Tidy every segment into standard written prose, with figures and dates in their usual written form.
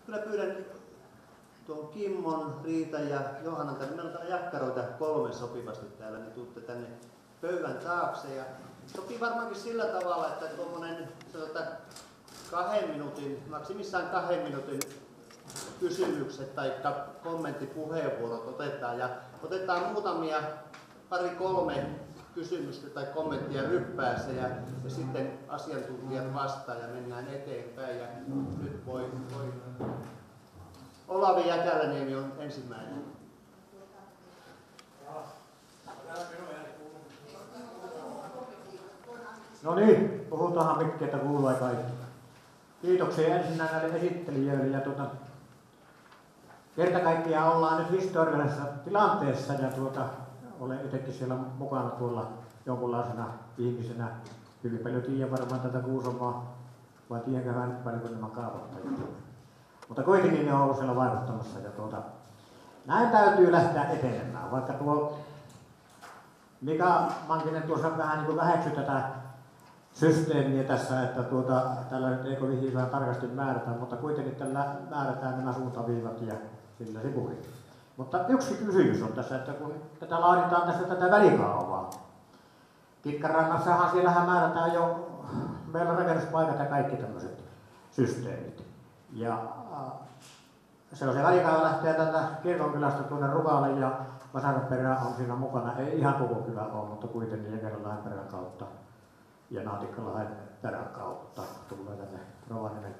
kyllä pyydän tuon Kimmon, Riita ja Johannan, meillä on täällä jakkaroita 3 sopivasti täällä, niin tuutte tänne pöydän taakse. Ja sopii varmaankin sillä tavalla, että tuommoinen 2 minuutin, maksimissaan 2 minuutin kysymykset tai kommenttipuheenvuorot otetaan. Ja otetaan muutamia, 2-3 kysymystä tai kommenttia ryppäässä ja sitten asiantuntijat vastaan ja mennään eteenpäin. Ja nyt voi Olavi Jäkäläniemi on ensimmäinen. No niin, puhutaanhan mikkiä, että kuuluu kaikki. Kiitoksia ensin näille esittelijöille. Ja kerta kaikkiaan ollaan nyt historiallisessa tilanteessa ja olen itsekin siellä mukana tuolla jonkunlaisena ihmisenä. Hyvin paljon tiedän varmaan tätä Kuusamoa, vai tiedänkö hän nyt paljon kuin nämä kaavoittajat. Mutta kuitenkin ne on ollut siellä vaikuttamassa. Ja näin täytyy lähteä etenemään, vaikka tuo Mika Mankinen tuossa vähän niin kuin väheksy tätä systeemiä tässä, että tällä nyt ei kovin hyvää tarkasti määrätä, mutta kuitenkin tällä määrätään nämä suuntaviivat ja sillä se puhui. Mutta yksi kysymys on tässä, että kun tätä laaditaan tässä tätä välikaavaa, Kitkarannassahan siellähän määrätään jo meillä rakennuspaikat ja kaikki tämmöiset systeemit. Ja se on se välikaava lähtee täältä Kirkonkylästä tuonne Rukalle ja Vasaranperä on siinä mukana. Ei ihan koko kylä ole, mutta kuitenkin Jäkelänlahden perän kautta ja Naatikkalahen perän kautta tulee tänne Rovaniemen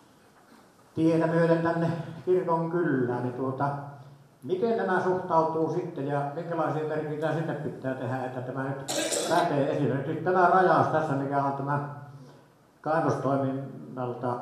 tietä myöten tänne Kirkonkylään. Niin miten nämä suhtautuu sitten ja minkälaisia merkintöjä sinne pitää tehdä, että tämä nyt lähtee esille. Nyt tämä rajaus tässä, mikä on tämä kaivostoiminnalta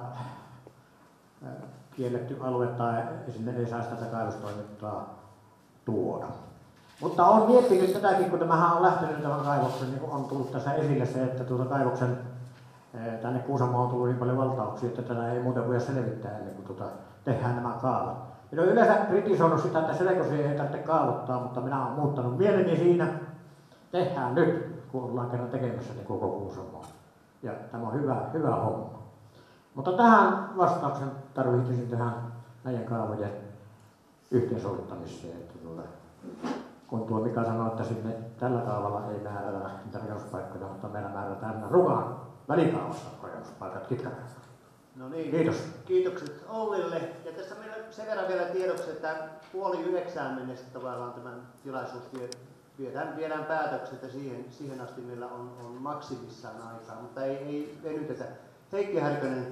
kielletty alue tai sinne ei saisi tätä kaivostoimintaa tuoda. Mutta olen miettinyt tätäkin, kun tämähän on lähtenyt tämän kaivoksen, niin on tullut tässä esille se, että kaivoksen tänne Kuusamoon on tullut niin paljon valtauksia, että tätä ei muuten voida selvittää ennen kuin tehdään nämä kaavat. Minä olen yleensä kritisoinut sitä, että selkosia ei tarvitse kaavoittaa, mutta minä olen muuttanut mieleni siinä. Tehdään nyt, kun ollaan kerran tekemässä niin koko Kuusamoa. Ja tämä on hyvä homma. Mutta tähän vastauksen tarvitsisin tähän näiden kaavojen yhteensovittamiseen. Että kun tuo Mika sanoi, että sinne tällä kaavalla ei määrätä niitä rakennuspaikkoja, mutta meillä määrätään Rukan välikaavassa rakennuspaikat Kitkarannassa. No niin, kiitos. Kiitokset Ollille. Ja tässä meillä sen verran vielä tiedoksi, että 8:30 mennessä tavallaan tämän tilaisuus viedään päätökset ja siihen asti meillä on maksimissaan aikaa, mutta ei venytetä. Heikki Härkönen.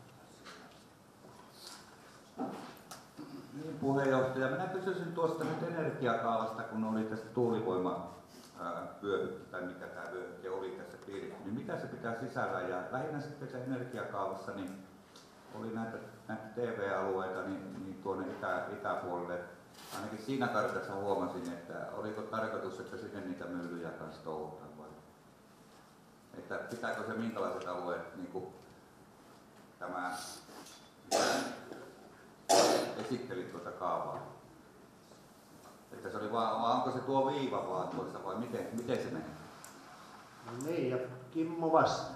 Niin, puheenjohtaja. Minä kysyisin tuosta nyt energiakaavasta, kun oli tästä tuulivoimavyöhykkä, tai mikä tämä vyöhykke oli tässä piirissä, niin mitä se pitää sisällä? Ja lähinnä sitten se energiakaavassa niin oli näitä TV-alueita niin tuonne itäpuolelle. Ainakin siinä kartassa huomasin, että oliko tarkoitus, että sinne niitä myllyjä kanssa touhutaan vai? Että pitääkö se minkälaiset alueet, niin kuin tämä esittelit tuota kaavaa? Että se oli vaan, onko se tuo viiva vaan tuossa vai miten se menee? No niin, ja Kimmo vastaa.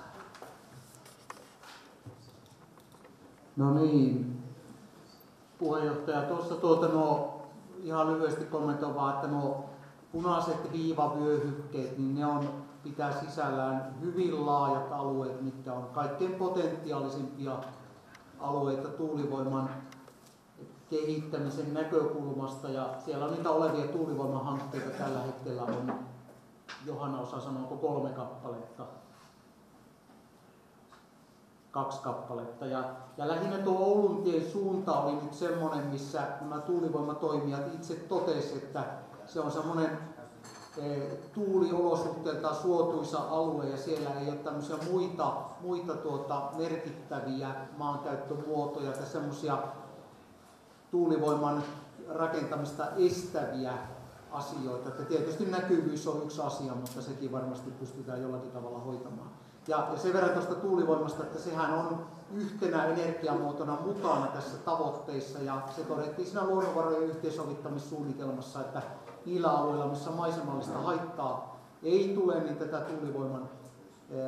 No niin, puheenjohtaja, tuossa ihan lyhyesti kommentoin vaan, että nuo punaiset viivavyöhykkeet, niin ne pitää sisällään hyvin laajat alueet, mitkä on kaikkein potentiaalisimpia alueita tuulivoiman kehittämisen näkökulmasta. Ja siellä on niitä olevia tuulivoimahankkeita tällä hetkellä on, Johanna osaa sanoa, 3 kappaletta. 2 kappaletta. Ja lähinnä tuo Ouluntien suunta oli nyt semmoinen, missä nämä tuulivoimatoimijat itse totesivat, että se on semmoinen tuuliolosuhteiltaan suotuisa alue ja siellä ei ole tämmöisiä muita merkittäviä maankäyttömuotoja tai semmoisia tuulivoiman rakentamista estäviä asioita. Että tietysti näkyvyys on yksi asia, mutta sekin varmasti pystytään jollakin tavalla hoitamaan. Ja sen verran tuosta tuulivoimasta, että sehän on yhtenä energiamuotona mukana tässä tavoitteissa ja se todettiin siinä luonnonvarojen yhteensovittamissuunnitelmassa, että niillä alueilla, missä maisemallista haittaa ei tule, niin tätä tuulivoiman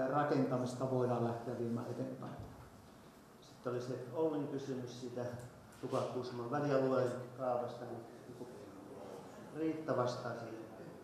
rakentamista voidaan lähteä viemään eteenpäin. Sitten oli se Ollin kysymys siitä Tukahkuusamon välialueen kaavasta, niin Riitta vastaa siihen.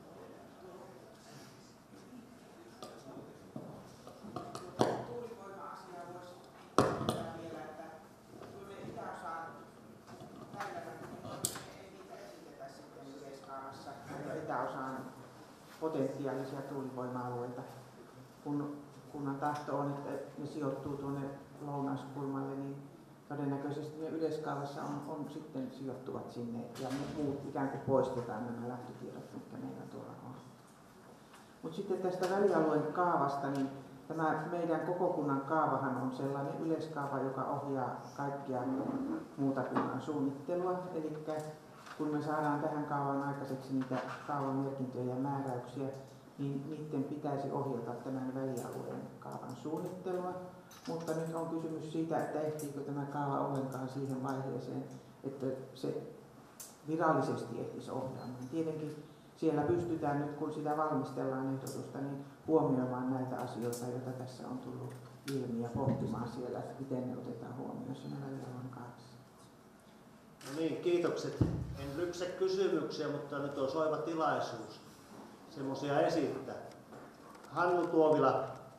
Tuulivoima-asiaa voisi kysyä vielä, että kun me itäosaan tällä ei niitä esitetä sitten yleiskaavassa itäosaan potentiaalisia tuulivoima-alueita, kun kunnan tahto on, että ne sijoittuu tuonne lounaskulmalle, niin todennäköisesti ne yleiskaavassa on sitten sijoittuvat sinne ja muut ikään kuin poistetaan nämä lähtötiedot, mitkä meillä tuolla on. Mutta sitten tästä välialueen kaavasta, niin tämä meidän koko kunnan kaavahan on sellainen yleiskaava, joka ohjaa kaikkia muuta kunnan suunnittelua. Eli kun me saadaan tähän kaavaan aikaiseksi niitä kaavan merkintöjä ja määräyksiä, niin niiden pitäisi ohjata tämän välialueen kaavan suunnittelua. Mutta nyt on kysymys siitä, että ehtiikö tämä kaava ollenkaan siihen vaiheeseen, että se virallisesti ehtisi ohjaamaan. Tietenkin siellä pystytään nyt, kun sitä valmistellaan ehdotusta, niin huomioimaan näitä asioita, joita tässä on tullut ilmi ja pohtimaan siellä, että miten ne otetaan huomioon siinä välialueen kaavassa. No niin, kiitokset. En lyksä kysymyksiä, mutta nyt on soiva tilaisuus semmoisia esittää. Hannu Tuovila.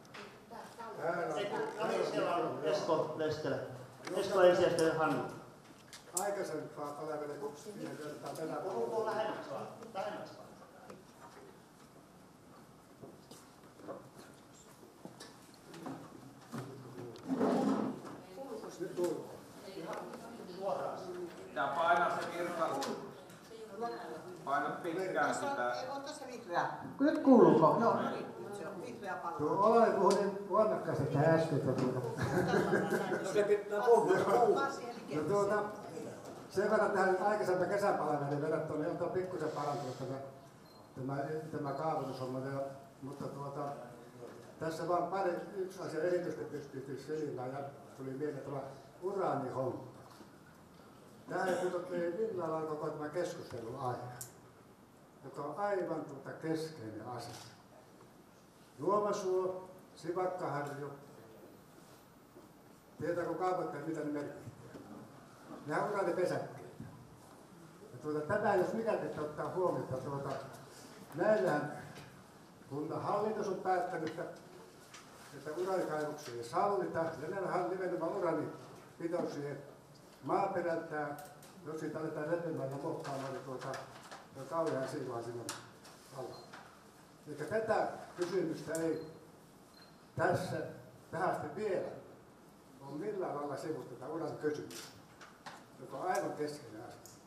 Siellä on Esko Lestelä. Esko ensisijaisesti Hannu. Aikaisempaa palvelee viime kertaa tänä Puhuu lähemmäksi vaan. Lähemmäksi vaan. Pitää painaa se kirkkaus. Paina pitkään sitä. On tässä vihreä. Nyt kuuluuko? Joo. Nyt se on vihreä palo. Tuo Olavi puhui niin voimakkaasti tähän äsken. Sen verran tähän aikaisempaan kesäpalveluun verrattuna niin on pikkusen parantunut tämä kaavoitushomma. Mutta tässä vaan yksi asia erityisesti pystyy selimään ja tuli mieleen tämä uraanihomma. Tähän ei millään lailla koko tämä keskustelun aihe, joka on aivan keskeinen asia. Juomasuo, Sivakkaharju, tietääkö kaavoittajat mitä ne merkitsee? Nehän on uraanipesäkkeitä. Tämä jos mikä pitää ottaa huomioon, että näillähän kunnanhallitus on päättänyt, että uraanikaivuksia ei sallita, ja näillähän nimenomaan uraanipitoisuuden maaperältään, jos siitä aletaan repimään ja muokkaamaan, niin on kauhean silloin sinne alla. Eli tätä kysymystä ei tässä tähän asti vielä ole millään lailla sivusteta uran kysymys, joka on aivan keskeinen asia.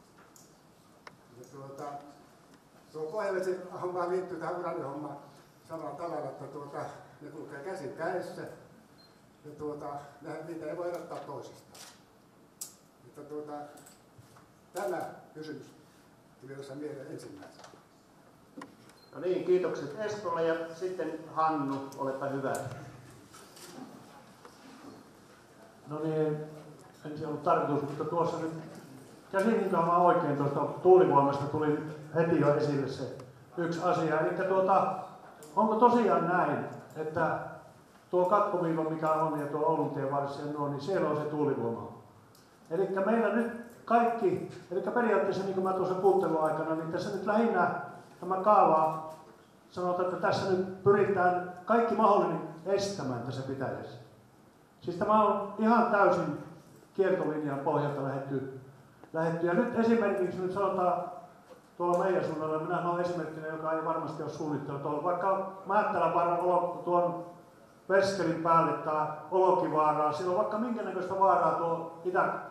Tuo pohjavesi hommaan liittyy tähän uranihommaan samalla tavalla, että ne kulkee käsin kädessä ja niitä ei voi erottaa toisistaan. Mutta tämä kysymys tuli jossain mieleen ensimmäisenä. No niin, kiitokset Eskolle ja sitten Hannu, olepa hyvä. No niin, en se ollut tarkoitus, mutta tuossa nyt käsitinköhän mä oikein tuosta tuulivoimasta tuli heti jo esille se yksi asia. Eli onko tosiaan näin, että tuo katkoviiva mikä on ja tuo Ouluntien varsi ja nuo, niin siellä on se tuulivoima. Eli meillä nyt kaikki, eli periaatteessa niin kuin mä tuossa puuttelun aikana, niin tässä nyt lähinnä tämä kaava sanotaan, että tässä nyt pyritään kaikki mahdollinen estämään tässä pitäjässä. Siis tämä on ihan täysin kiertolinjan pohjalta lähdetty. Ja nyt esimerkiksi nyt sanotaan tuolla meidän suunnalla, minä olen esimerkkinä, joka ei varmasti ole suunnittelut ollut, vaikka Määttälänvaaran tuon Veskelin päälle tai Olokivaaraa, siellä on vaikka minkä näköistä vaaraa tuo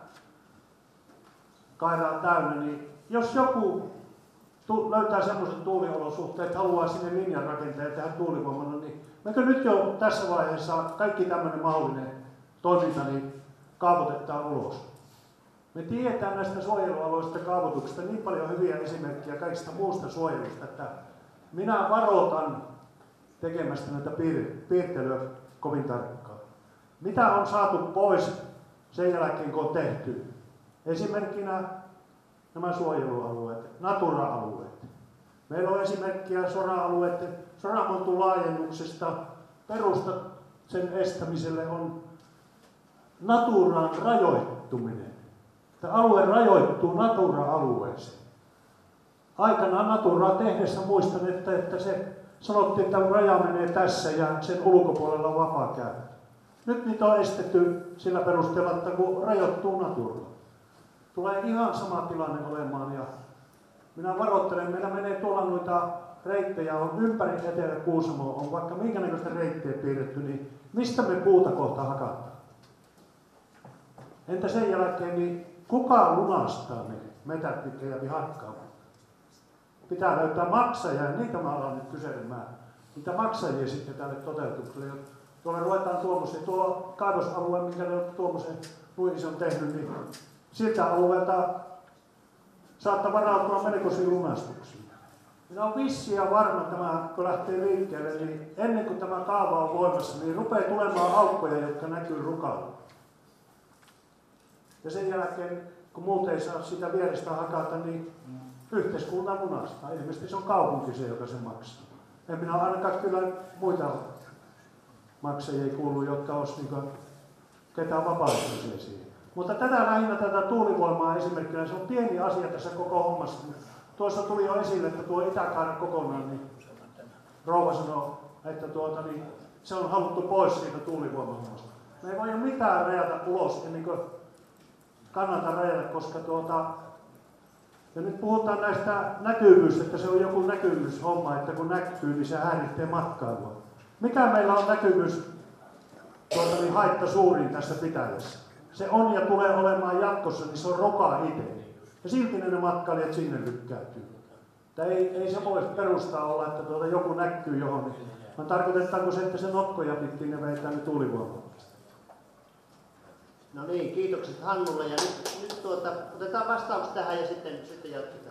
Itä-Kairaan täynnä, niin jos joku löytää semmoisen tuuliolosuhteen, että haluaa sinne linjan rakentaa ja tehdä tuulivoimalla, niin mekö nyt jo tässä vaiheessa kaikki tämmöinen mahdollinen toiminta niin kaavoitetaan ulos. Me tiedetään näistä suojelualueista kaavoituksista niin paljon hyviä esimerkkejä kaikista muusta suojelusta, että minä varoitan tekemästä näitä piirtelyä kovin tarkkaan. Mitä on saatu pois sen jälkeen, kun on tehty? Esimerkkinä nämä suojelualueet, Natura-alueet. Meillä on esimerkkiä sora-alueiden, Soramontun laajennuksesta. Perusta sen estämiselle on Naturan rajoittuminen. että alue rajoittuu Natura-alueeseen. Aikanaan Naturaa tehdessä muistan, että se sanottiin, että raja menee tässä ja sen ulkopuolella on vapaa käyttö. Nyt niitä on estetty sillä perusteella, että kun rajoittuu Natura. Tulee ihan sama tilanne olemaan ja minä varoittelen, meillä menee tuolla noita reittejä, on ympäri Etelä-Kuusamoa, on vaikka minkä näköistä reittiä piirretty, niin mistä me puuta kohta hakataan? Entä sen jälkeen, niin kuka lunastaa ne metät, mitkä jäävät hakkaamaan? Pitää löytää maksajia, ja niitä mä alan nyt kyselemään. Niitä maksajia sitten tälle toteutukselle. Tuolla ruvetaan tuommoisen, tuo kaivosalue, minkä ne tuommoisen Luiz on tehnyt, niin siltä alueelta saattaa varautua melkoisiin lunastuksiin. Minä on vissi ja varma tämä, kun lähtee liikkeelle, niin ennen kuin tämä kaava on voimassa, niin rupeaa tulemaan aukkoja, jotka näkyy rukalla. Ja sen jälkeen, kun muut ei saa sitä vierestä hakata, niin yhteiskunta lunastaa. Ilmeisesti se on kaupunki se, joka se maksaa. En minä ainakaan kyllä muita maksajia ei kuulu, jotka olisi niin ketään vapaaehtoisia siihen. Mutta tätä lähinnä tätä tuulivoimaa esimerkkinä, se on pieni asia tässä koko hommassa. Tuossa tuli jo esille, että tuo Itäkaaren kokonaan, niin rouva sanoi, että niin se on haluttu pois siitä tuulivoimahommasta. Me ei voi mitään rajata ulos ennen kuin kannata rajata, koska ja nyt puhutaan näistä näkyvyys, että se on joku näkyvyyshomma, että kun näkyy, niin se häiritsee matkailua. Mikä meillä on näkyvyys niin haitta suurin tässä pitäjässä? Se on ja tulee olemaan jatkossa, niin se on roka itse. Ja silti ne matkailijat sinne lykkäytyy. Ei se voi perustaa olla, että joku näkyy johonkin. Vaan tarkoitetaanko se, että se nokkoja pitkin ne vetää ne tuulivoimalla? No niin, kiitokset Hannulle. Ja nyt otetaan vastaukset tähän ja sitten jatketaan.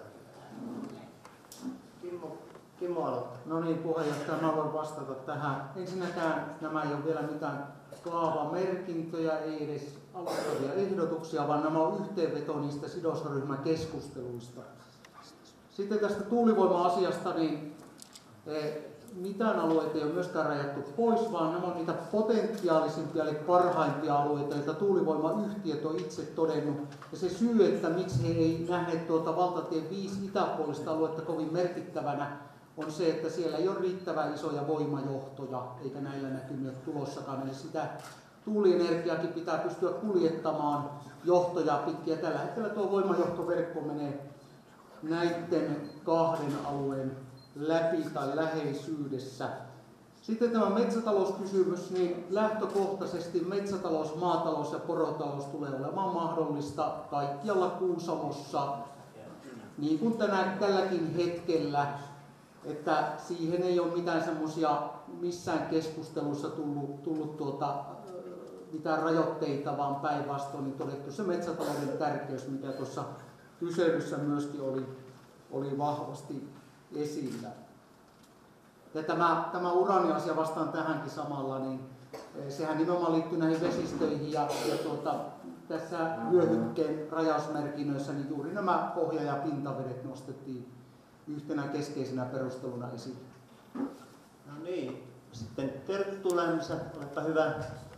Kimmo aloittaa. No niin, puheenjohtaja, mä voin vastata tähän. Ensinnäkään nämä ei ole vielä mitään kaavamerkintöjä, ei edes aloittavia ehdotuksia, vaan nämä on yhteenveto niistä sidosryhmäkeskusteluista. Sitten tästä tuulivoima-asiasta, niin mitään alueita ei ole myöskään rajattu pois, vaan nämä on niitä potentiaalisimpia, eli parhaimpia alueita, joita tuulivoimayhtiöt on itse todennut. Ja se syy, että miksi he ei nähneet valtatie 5 itäpuolista aluetta kovin merkittävänä, on se, että siellä ei ole riittävän isoja voimajohtoja, eikä näillä näkymiä tulossakaan. Eli sitä tuulienergiakin pitää pystyä kuljettamaan johtoja pitkin. Ja tällä hetkellä tuo voimajohtoverkko menee näiden kahden alueen läpi tai läheisyydessä. Sitten tämä metsätalouskysymys, niin lähtökohtaisesti metsätalous, maatalous ja porotalous tulee olemaan mahdollista kaikkialla Kuusamossa, niin kuin tälläkin hetkellä, että siihen ei ole mitään semmoisia missään keskustelussa tullut mitään rajoitteita, vaan päinvastoin niin todettu se metsätalouden tärkeys, mikä tuossa kyselyssä myöskin oli vahvasti esillä. Ja tämä uraaniasia vastaan tähänkin samalla, niin sehän nimenomaan liittyy näihin vesistöihin ja tässä vyöhykkeen rajausmerkinnöissä niin juuri nämä pohja- ja pintavedet nostettiin yhtenä keskeisenä perusteluna esille. No niin, sitten Terttu Lämsä, olepa hyvä.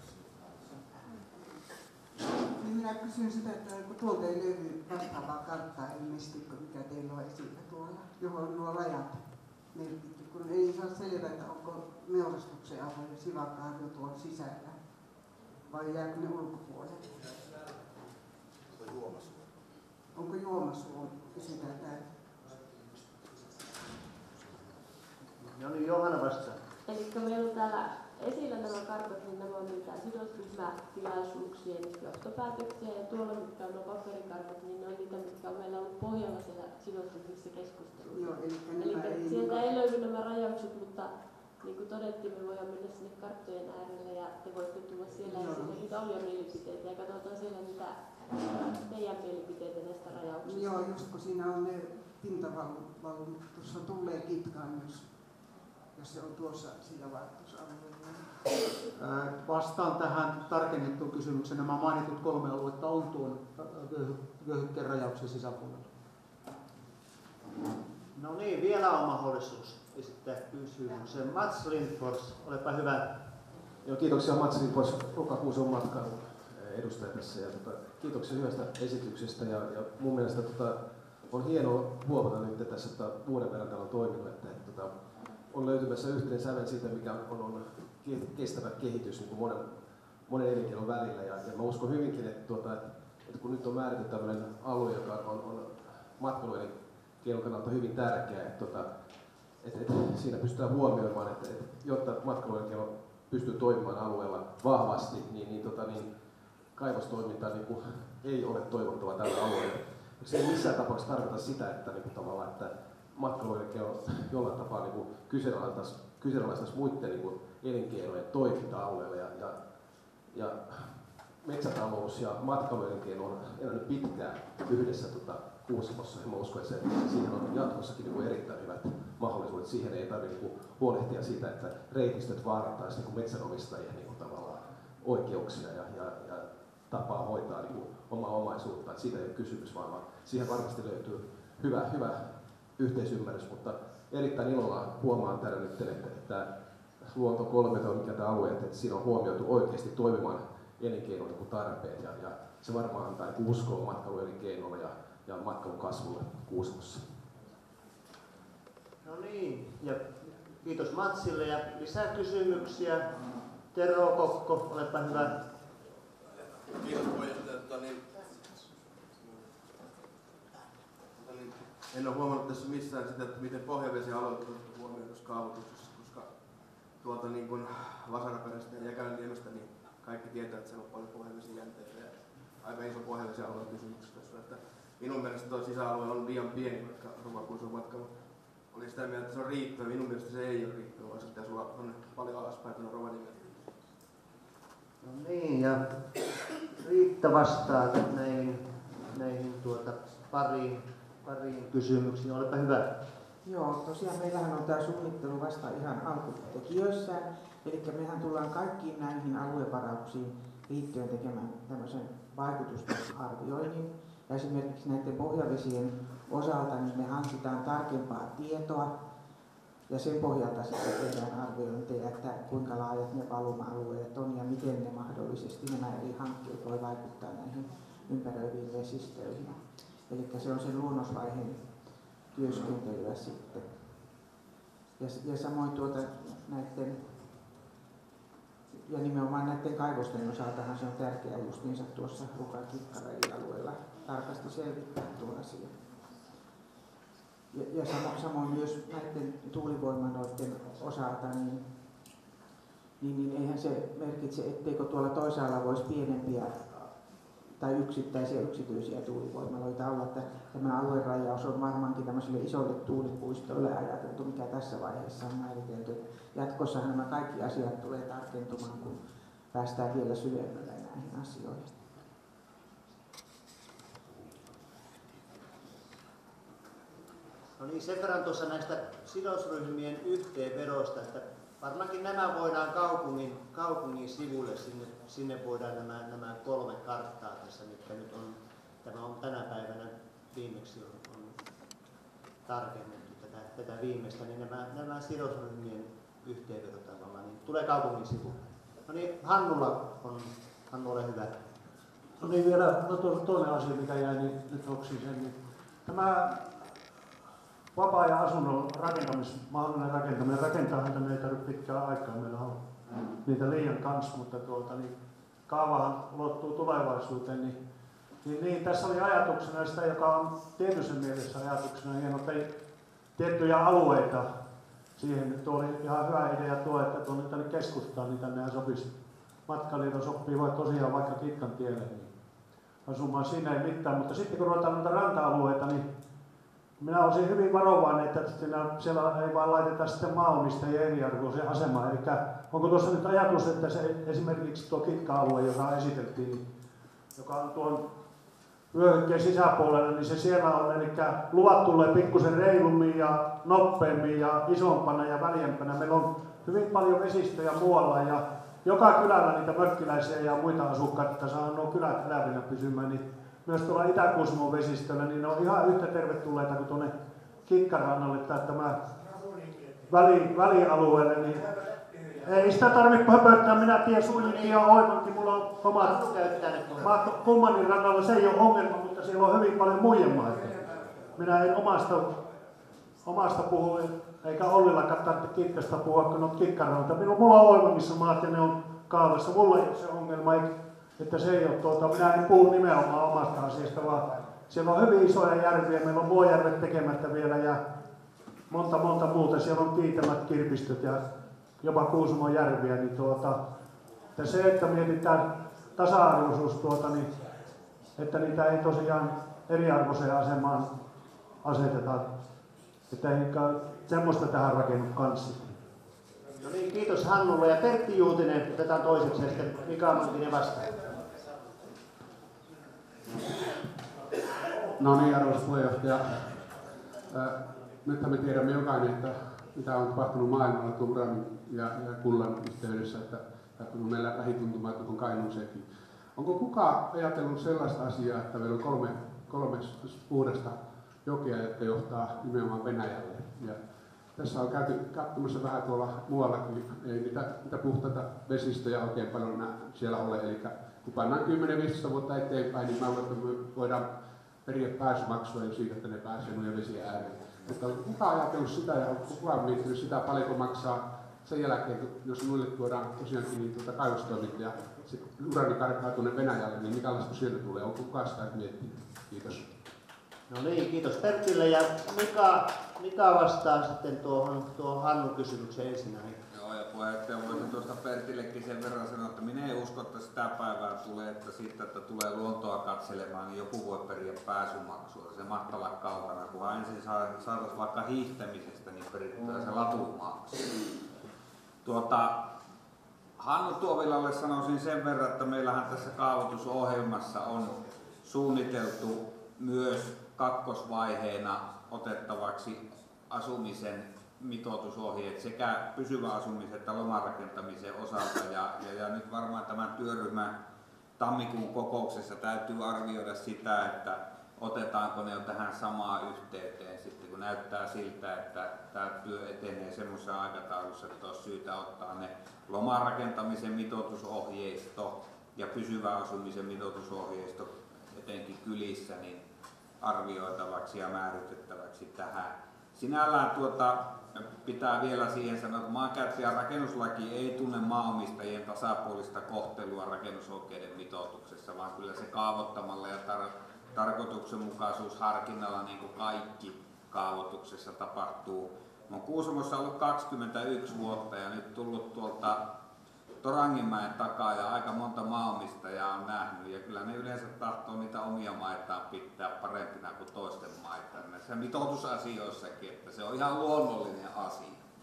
Niin minä kysyn sitä, että kun tuolta ei löydy vastaavaa karttaa ilmeisesti, mikä teillä on esillä tuolla, johon nuo rajat merkitty, kun ei saa selvää, että onko Meurastuksen alue ja Sivakaarjo tuolla sisällä vai jääkö ne ulkopuolelle? Onko Juomasuo sitä täällä? No niin, Johanna vastaa. Eli meillä on täällä esillä nämä kartat, niin nämä on niitä sidosryhmätilaisuuksien johtopäätöksiä, ja tuolla mitkä on nuo paperikartat, niin ne on niitä, mitkä on meillä ollut pohjalla siellä sidosryhmissä keskustelussa. Joo, eli sieltä ei löydy nämä rajaukset, mutta niin kuin todettiin, me voidaan mennä sinne karttojen äärelle ja te voitte tulla siellä esille niitä omia mielipiteitä ja katsotaan siellä mitä teidän mielipiteitä näistä rajauksista. Joo, just kun siinä on ne pintavallut, tuossa tulee kitkaan, jos se on tuossa sillä vaihtosalueella. Vastaan tähän tarkennettuun kysymykseen. Nämä mainitut 3 aluetta on tuon vyöhykkeen rajauksen sisäpuolella. No niin, vielä on mahdollisuus esittää kysymyksen. Mats Lindfors, olepa hyvä. Joo, kiitoksia Mats Lindfors Ruka Kuusamon matkailu. edustaja tässä. Ja kiitoksia hyvästä esityksestä. Ja mun mielestä on hienoa huomata nyt tässä, että vuoden verran täällä on toiminut, että on löytymässä yhteinen sävel siitä, mikä on kestävä kehitys niin kuin monen elinkeinon välillä. Ja mä uskon hyvinkin, että kun nyt on määritelty tämmöinen alue, joka on matkailuelinkeinon kannalta hyvin tärkeä, että siinä pystytään huomioimaan, että jotta matkailuelinkeino pystyy toimimaan alueella vahvasti, niin kaivostoiminta ei ole toivottavaa tällä alueella. Se ei missään tapauksessa tarkoita sitä, että että matkailuelinkeino jollain tapaa kyseenalaistaisi muiden elinkeinojen toiminta-alueella. Ja metsätalous ja matkailuelinkeino on elänyt pitkään yhdessä Kuusimossa. Mä uskon, että siihen on jatkossakin erittäin hyvät mahdollisuudet. Siihen ei tarvitse huolehtia siitä, että reitistöt vaarantaisi metsänomistajien tavallaan oikeuksia ja tapaa hoitaa omaa omaisuutta. Että siitä ei ole kysymys, vaan siihen varmasti löytyy hyvä yhteisymmärrys, mutta erittäin ilolla huomaan täällä nyt, että Luonto 3 on mikä tämä alue, että siinä on huomioitu oikeasti toimimaan elinkeinon tarpeet ja se varmaan antaa uskoa matkailuelinkeinolle ja matkailun kasvulle Kuusimossa. No niin, ja kiitos Matsille ja lisää kysymyksiä. Tero Kokko, olepa hyvä. Kiitos puheenjohtaja. En ole huomannut tässä missään sitä, että miten pohjavesialueet on huomioon tuossa kaavoituksessa, koska tuolta Vasaraperästä ja Jäkälänniemestä niin kaikki tietää, että siellä on paljon pohjavesijänteitä ja aika iso pohjavesialueen kysymys tässä. Että minun mielestä tuo sisäalue on liian pieni, vaikka Ruvakuusun matkailu oli sitä mieltä, että se on riittävä. Minun mielestä se ei ole riittävä, vaan se pitäisi olla paljon alaspäin tuonne Rovaniemen. No niin, ja Riitta vastaa näihin pariin kysymyksiin. Olepa hyvä. Joo, tosiaan meillähän on tämä suunnittelu vasta ihan alkutekijöissään. Eli mehän tullaan kaikkiin näihin aluevarauksiin liittyen tekemään tämmöisen vaikutusten arvioinnin. Ja esimerkiksi näiden pohjavesien osalta niin me hankitaan tarkempaa tietoa ja sen pohjalta sitten tehdään arviointeja, että kuinka laajat ne valuma-alueet on ja miten ne mahdollisesti nämä eri hankkeet voi vaikuttaa näihin ympäröiviin vesistöihin. Eli se on sen luonnosvaiheen työskentelyä sitten. Ja samoin näiden, ja nimenomaan näiden kaivosten osaltahan se on tärkeää justiinsa tuossa Ruka-Kikkaraili-alueella tarkasti selvittää tuo asia. Ja samoin myös näiden tuulivoimanoiden osalta, niin eihän se merkitse, etteikö tuolla toisaalla voisi pienempiä tai yksittäisiä yksityisiä tuulivoimaloita olla. Että tämä aluerajaus on varmaankin tämmöisille isoille tuulipuistoille ajateltu, mikä tässä vaiheessa on määritelty. Jatkossahan nämä kaikki asiat tulee tarkentumaan, kun päästään vielä syvemmälle näihin asioihin. No niin, sen verran tuossa näistä sidosryhmien yhteenvedosta, että varmaankin nämä voidaan kaupungin sivuille, sinne voidaan nämä 3 karttaa tässä, mitkä nyt on, tämä on tänä päivänä viimeksi on tarkennettu tätä viimeistä, niin nämä sidosryhmien yhteenvedot tavallaan, niin tulee kaupungin sivuille. No niin, Hannu, ole hyvä. No niin, vielä toinen asia, mikä jäi, niin nyt hoksin sen, niin tämä vapaa-ajan asunnon mahdollinen rakentaminen, rakentaahan tänne ei tarvitse pitkään aikaa, meillä on niitä liian kanssa, mutta niin kaavahan ulottuu tulevaisuuteen, niin tässä oli ajatuksena sitä, joka on tietyssä mielessä ajatuksena hieno, että tiettyjä alueita siihen, tuo oli ihan hyvä idea tuo, että tuonne tänne keskustaan, niin tännehän sopisi, matkailijoita sopii vai tosiaan vaikka Kitkan tielle, niin asumaan siinä ei mitään, mutta sitten kun ruvetaan noita ranta-alueita, niin minä olisin hyvin varovainen, että siellä ei vaan laiteta sitten maanomistajien eriarvoiseen asemaan. Eli onko tuossa nyt ajatus, että se esimerkiksi tuo Kitka-alue, joka esiteltiin, joka on tuon vyöhykkeen sisäpuolella, niin se siellä on, eli luvat tulee pikkusen reilummin ja nopeammin ja isompana ja väljempänä. Meillä on hyvin paljon vesistöjä muualla ja joka kylällä niitä mökkiläisiä ja muita asukkaita, että saadaan nuo kylät elävinä pysymään. Niin myös tuolla Itä-Kuusimon vesistöllä, niin ne on ihan yhtä tervetulleita kuin tuonne Kikkarannalle tai tämä välialueelle. Niin Ei sitä tarvitse höpöttää, minä tiedän suunnilleen ja oivankin, mulla on omat Kummanin rannalla, se ei ole ongelma, mutta siellä on hyvin paljon muiden maita. Minä en omasta puhu, eikä Ollillakaan tarvitse Kitkasta puhua, kun on Kikkaralta. Mulla on oivannissa maat ja ne on kaavassa, mulla ei ole se ongelma, että se ei ole minä en puhu nimenomaan omasta asiasta, vaan siellä on hyvin isoja järviä, meillä on Vuojärvet tekemättä vielä ja monta muuta, siellä on Tiitemät, Kirpistöt ja jopa Kuusamon järviä, niin että se, että mietitään tasa-arvoisuus, niin, että niitä ei tosiaan eriarvoiseen asemaan aseteta, että ei semmoista tähän rakennu kanssa. No niin, kiitos Hannulle ja Pertti Juutinen otetaan toiseksi ja sitten Mika Mantinen vastaan. No niin, arvoisa puheenjohtaja. Nythän me tiedämme jokainen, että mitä on tapahtunut maailmalla uranin ja kullan yhteydessä, että meillä lähituntumat on Kainuuseenkin. Onko kukaan ajatellut sellaista asiaa, että meillä on kolme puhdasta jokea, jotka johtaa nimenomaan Venäjälle? Ja tässä on käyty katsomassa vähän tuolla muuallakin, ei niitä puhtaita vesistöjä oikein paljon siellä ole. Eli kun pannaan 10-15 vuotta eteenpäin, niin mä luulen, että me voidaan periä pääsymaksua jo siitä, että ne pääsee noiden vesien ääreen. Mutta kuka on ajatellut sitä ja kuka on miettinyt sitä, paljonko maksaa sen jälkeen, jos noille tuodaan tosiaankin niin kaivostoiminta ja se urani karkaa tuonne Venäjälle, niin minkälaista sieltä tulee? Onko kukaan sitä miettinyt? Kiitos. No niin, kiitos Pertille ja Mika vastaa sitten tuohon Hannun kysymykseen ensinnäkin. Joo, ja puheenjohtaja voisin tuosta Pertillekin sen verran sanoa, että minä en usko, että sitä päivää tulee, että siitä, että tulee luontoa katselemaan, niin joku voi periä pääsymaksua. Se mahtaa olla kaukana, kunhan ensin saataisiin vaikka hiihtämisestä, niin perittäisiin se latumaksu. Hannu Tuovilalle sanoisin sen verran, että meillähän tässä kaavoitusohjelmassa on suunniteltu myös kakkosvaiheena otettavaksi asumisen mitoitusohjeet sekä pysyvän asumisen että lomarakentamisen osalta. Ja nyt varmaan tämän työryhmän tammikuun kokouksessa täytyy arvioida sitä, että otetaanko ne jo tähän samaan yhteyteen sitten, kun näyttää siltä, että tämä työ etenee semmoisessa aikataulussa, että olisi syytä ottaa ne lomarakentamisen mitoitusohjeisto ja pysyvän asumisen mitoitusohjeisto etenkin kylissä niin arvioitavaksi ja määritettäväksi tähän. Sinällään pitää vielä siihen sanoa, että maankäyttö- ja rakennuslaki ei tunne maanomistajien tasapuolista kohtelua rakennusoikeuden mitoituksessa, vaan kyllä se kaavoittamalla ja tarkoituksenmukaisuusharkinnalla niin kuin kaikki kaavoituksessa tapahtuu. Mä oon Kuusamossa ollut 21 vuotta ja nyt tullut tuolta Toranginmäen takaa ja aika monta maanomistajaa on nähnyt ja kyllä ne yleensä tahtoo niitä omia maitaan pitää parempina kuin toisten maita näissä mitoitusasioissakin, että se on ihan luonnollinen asia.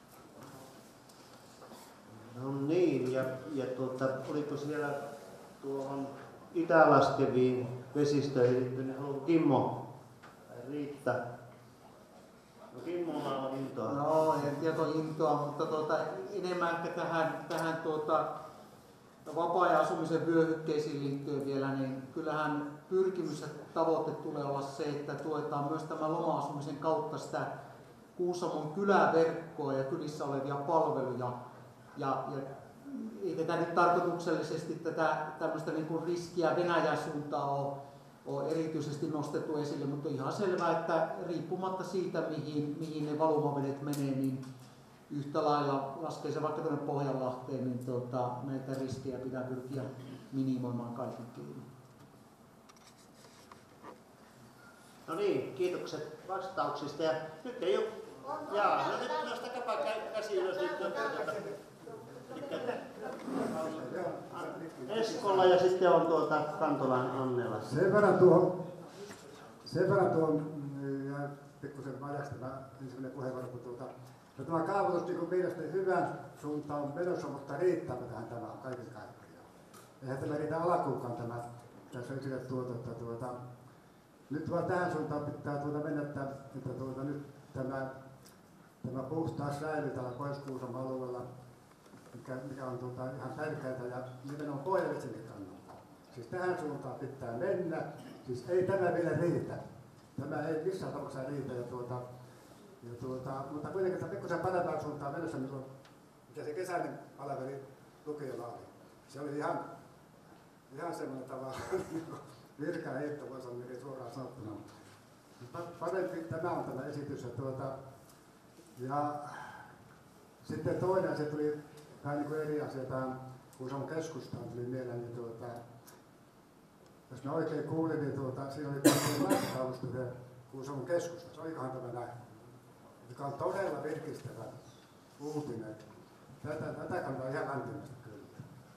No niin, ja oliko siellä tuohon itälaskeviin vesistöihin liittyen, niin haluatko Kimmo tai Riitta? No Kimmolla on intoa. No, en tiedä intoa, mutta enemmän tähän vapaa-ajan asumisen vyöhykkeisiin liittyen vielä, niin kyllähän pyrkimys ja tavoite tulee olla se, että tuetaan myös tämän loma-asumisen kautta sitä Kuusamon kyläverkkoa ja kylissä olevia palveluja. Ja ei tätä nyt tarkoituksellisesti tätä tämmöistä niin kuin riskiä Venäjän suuntaan ole erityisesti nostettu esille, mutta on ihan selvää, että riippumatta siitä, mihin ne valumavedet menee, niin yhtä lailla laskee se vaikka tuonne Pohjanlahteen, niin näitä riskejä pitää pyrkiä minimoimaan kaikin keinoin. No niin, kiitokset vastauksista. Ja nyt ei ole... Jaa, no nyt nostakaa käsi ylös nyt. Eskolla ja sitten on Kantolan Annella. Sen verran tuon ja pikkusen vajaksi tämä ensimmäinen puheenvuoro, kun tämä kaavoitus niin mielestäni hyvän suuntaan on menossa, mutta riittääkö tähän tämä kaiken kaikkiaan? Eihän tämä riitä alkuunkaan tämä tässä esille tuota. Nyt vaan tähän suuntaan pitää mennä, että nyt tämä puhtaus säilyy täällä Pohjois-Kuusamon alueella, mikä on ihan tärkeää ja nimenomaan pohjavesien kannalta. Siis tähän suuntaan pitää mennä, siis ei tämä vielä riitä. Tämä ei missään tapauksessa riitä, mutta kuitenkin tämä pikkusen parempaan suuntaan menossa, niin mikä se kesäinen palaveri lukiolla oli. Se oli ihan semmoinen tavalla virkaheitto, voisi olla suoraan sanottuna. Parempi tämä on tämä esitys. Ja sitten toinen, se tuli vähän niin kuin eri asia tähän Kuusamon keskustaan tuli mieleen, niin jos mä oikein kuulin, niin siinä oli matkailusta se Kuusamon keskustassa. Olikohan tämä näin? Joka on todella virkistävä uutinen. Tätä kannattaa ihan lämpimästi kyllä.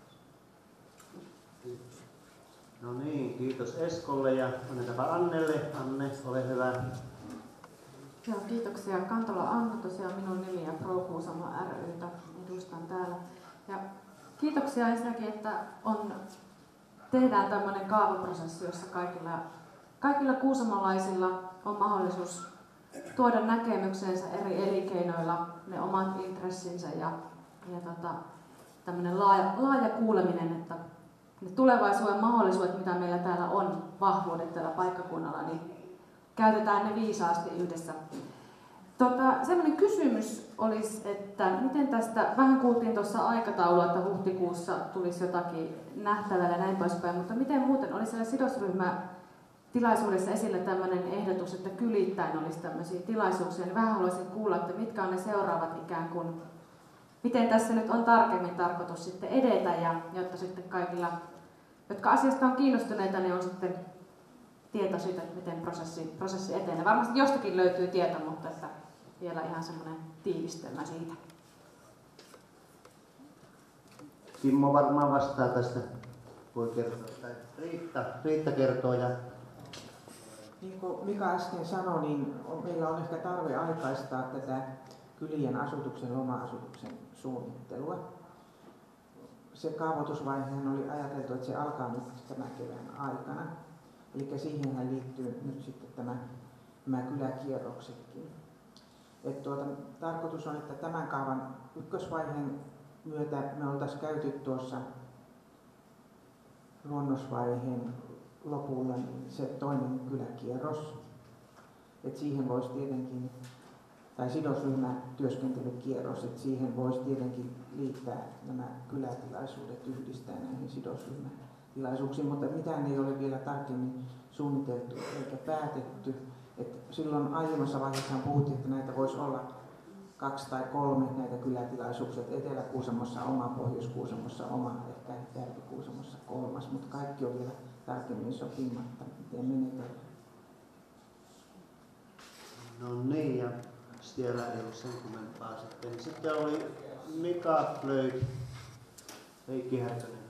Kiitos. No niin, kiitos Eskolle ja annetaanpa Annelle. Anne, ole hyvä. Joo, kiitoksia. Kantola Anna, tosiaan minun nimi ja Pro Kuusamo ry:tä edustan täällä. Ja kiitoksia ensinnäkin, että tehdään tämmöinen kaavaprosessi, jossa kaikilla kuusamolaisilla on mahdollisuus tuoda näkemyksensä eri elinkeinoilla, ne omat intressinsä ja tämmöinen laaja kuuleminen, että ne tulevaisuuden mahdollisuudet, mitä meillä täällä on, vahvuudet tällä paikkakunnalla, niin käytetään ne viisaasti yhdessä. Semmoinen kysymys olisi, että miten tästä, vähän kuultiin tuossa aikataulua, että huhtikuussa tulisi jotakin nähtävällä ja näin poispäin, mutta miten muuten oli siellä sidosryhmätilaisuudessa esillä tämmöinen ehdotus, että kylittäin olisi tämmöisiä tilaisuuksia, niin vähän haluaisin kuulla, että mitkä on ne seuraavat ikään kuin, miten tässä nyt on tarkemmin tarkoitus sitten edetä, ja jotta sitten kaikilla, jotka asiasta on kiinnostuneita, niin on sitten tieto siitä, että miten prosessi etenee. Varmasti jostakin löytyy tieto, mutta että vielä ihan semmoinen tiivistelmä siitä. Kimmo varmaan vastaa tästä. Voi kertoa. Riitta kertoo. Ja... Niin kuin Mika äsken sanoi, niin meillä on ehkä tarve aikaistaa tätä kylien asutuksen, loma-asutuksen suunnittelua. Se kaavoitusvaihehan oli ajateltu, että se alkaa nyt tämän kevään aikana. Eli siihenhän liittyy nyt sitten nämä kyläkierroksetkin. Tarkoitus on, että tämän kaavan ykkösvaiheen myötä me oltaisiin käyty tuossa luonnosvaiheen lopulla niin se toinen kyläkierros. Että siihen voisi tietenkin, tai sidosryhmätyöskentelykierros, että siihen voisi tietenkin liittää nämä kylätilaisuudet, yhdistää näihin sidosryhmätilaisuuksiin, mutta mitään ei ole vielä tarkemmin suunniteltu eikä päätetty. Et silloin aiemmassa vaiheessa puhuttiin, että näitä voisi olla 2 tai 3 näitä kylätilaisuuksia. Etelä-Kuusamossa oma, Pohjois-Kuusamossa oma, ehkä Järvi-Kuusamossa 3, mutta kaikki on vielä tarkemmin sopimatta, miten menetellään. No niin, ja siellä ei ollut sen kummempaa sitten. Sitten oli Mika Flöy, Heikki Härkönen.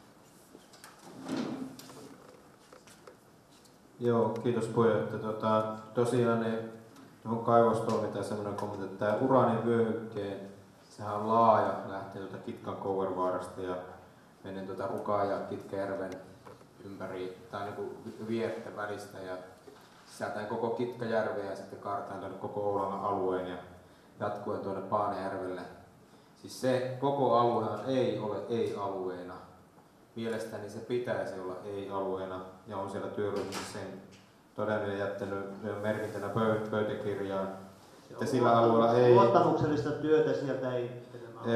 Joo, kiitos puheenjohtaja. Tosiaan on kaivostoiminta semmoinen kommentti, että tämä uraanivyöhykkeen, sehän on laaja, lähtee Kitkan Kouvervaarasta ja menen Rukaan ja Kitkajärven ympäri, tai niin kuin vierten välistä ja sisältäen koko Kitkajärven ja sitten kartaan tuonne koko Oulangan alueen ja jatkuen tuonne Paanejärvelle. Siis se koko aluehan ei ole ei-alueena. Mielestäni se pitäisi olla ei-alueena ja on siellä työryhmässä sen todennut ja jättänyt merkintänä pöytäkirjaan. Että sillä alueella ei... Luottamuksellista työtä sieltä ei...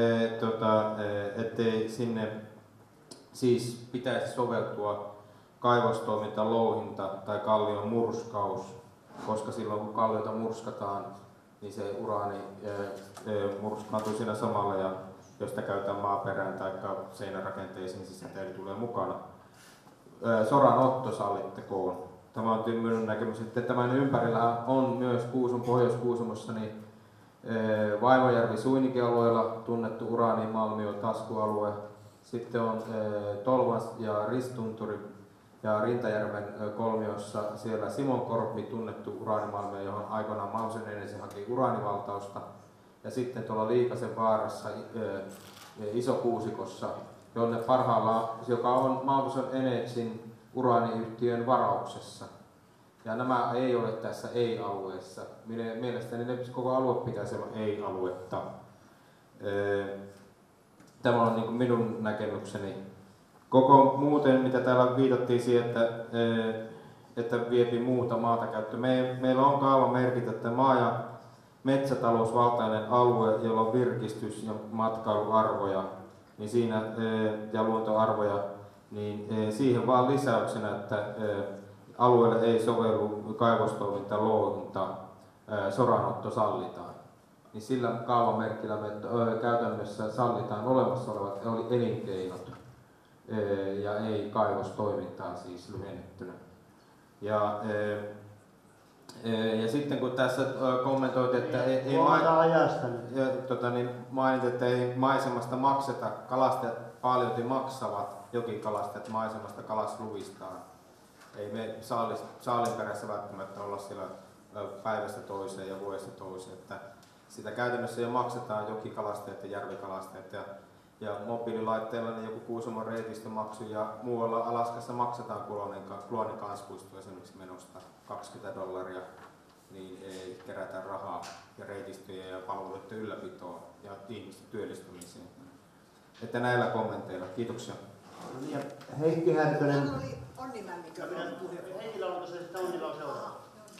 Ettei sinne siis pitäisi soveltua kaivostoiminta, louhinta tai kallion murskaus, koska silloin kun kalliota murskataan, niin se uraani murskaantuu siinä samalla ja jos sitä käytetään maaperään tai seinärakenteisiin, niin sisäteillä tulee mukana. Soranotto sallittakoon. Tämä on minun näkemys, että tämän ympärillä on myös Pohjois-Kuusamossa niin Vaimojärvi Suinike-alueella tunnettu uraanimalmio taskualue. Sitten on Tolvan ja Ristunturi ja Rintajärven kolmiossa siellä Simonkorpi tunnettu uraanimalmio, johon aikoinaan Mausen Enesi haki uraanivaltausta. Ja sitten tuolla Liikasen vaarassa Isokuusikossa, jonne parhaillaan, joka on Mausen Enesin uraaniyhtiön varauksessa. Ja nämä ei ole tässä ei-alueessa. Mielestäni koko alue pitäisi olla ei-aluetta. Tämä on niin kuin minun näkemykseni. Koko muuten, mitä täällä viitattiin siihen, että viepi muuta maata käyttöön. Meillä on kaava merkitä, että metsätalousvaltainen alue, jolla on virkistys- ja matkailuarvoja niin siinä, ja luontoarvoja, niin siihen vaan lisäyksenä, että alueelle ei sovellu kaivostoiminta, louhinta, soranotto sallitaan. Niin sillä kaavamerkillä me käytännössä sallitaan olemassa olevat elinkeinot ja ei kaivostoimintaa siis lyhennettynä. Ja sitten kun tässä kommentoit, että mainit, että ei maisemasta makseta, kalastajat paljolti maksavat, jokikalastajat maisemasta kalasluvistaan. Ei me saalin perässä välttämättä olla siellä päivästä toiseen ja vuodesta toiseen. Että sitä käytännössä jo maksetaan jokikalastajat ja järvikalastajat ja mobiililaitteilla niin joku Kuusamon reitistömaksu ja muualla Alaskassa maksetaan Kulonen kansallispuisto esimerkiksi menosta $20, niin ei kerätä rahaa ja reitistöjen ja palveluiden ylläpitoon ja ihmisten työllistymiseen. Että näillä kommenteilla. Kiitoksia. Ja Heikki Härkönen. Onni Männikö. Heikillä onko se sitten Onnilla on seuraava?